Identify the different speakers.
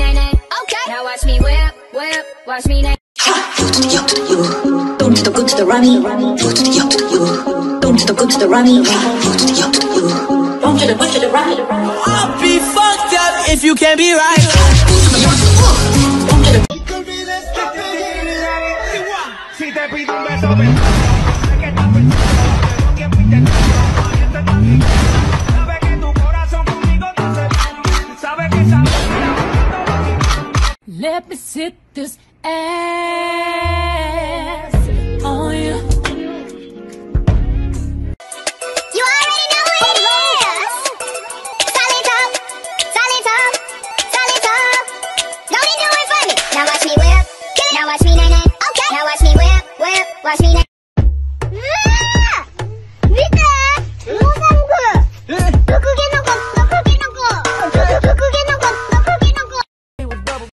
Speaker 1: nay nay. Okay. Now watch me whip, whip, watch me nay.
Speaker 2: You to the yo to the you, don't to the good to the rummy. You to the yo to the you, don't to the good to the rummy. You to the yo to the you, don't to the good to the rummy.
Speaker 3: I'll be fucked up if you can't be right.
Speaker 4: Si te pido un beso, sé que estás pensando que fuiste tú, sabes que tu corazón conmigo no se va, sabes que
Speaker 5: Let me sit this ass on you.
Speaker 6: You already know what it is. Solid top, solid top, solid top. Don't he do it for me? Now watch me whip, now watch me nay nay. Okay. Now watch me whip, whip, watch me nay.